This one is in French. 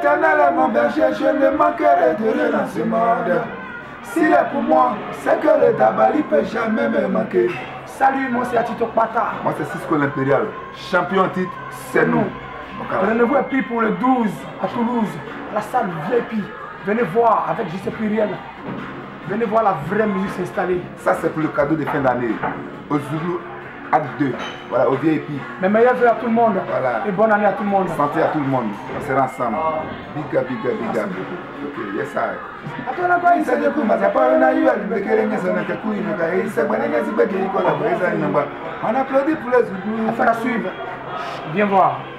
l'Éternel est mon berger, je ne manquerai de rien dans ce monde. S'il est pour moi, c'est que le Dabali ne peut jamais me manquer. Salut, moi c'est Atito Pata. Moi c'est Cisco l'Impérial. Champion en titre, c'est nous. Le rendez-vous est pris pour le 12 à Toulouse, à la salle VIP. Venez voir avec JC Pluriel. Venez voir la vraie musique s'installer. Ça c'est pour le cadeau de fin d'année. Au Zulu, acte 2. Voilà, au VIP. Mes meilleurs vœux à tout le monde. Voilà. Et bonne année à tout le monde. Santé à tout le monde. On sera ensemble. Big up, big up, big up. Ok, yes I. Attends, quoi, il s'est dit On applaudit pour les Zoulous. Affaire à suivre. Viens voir.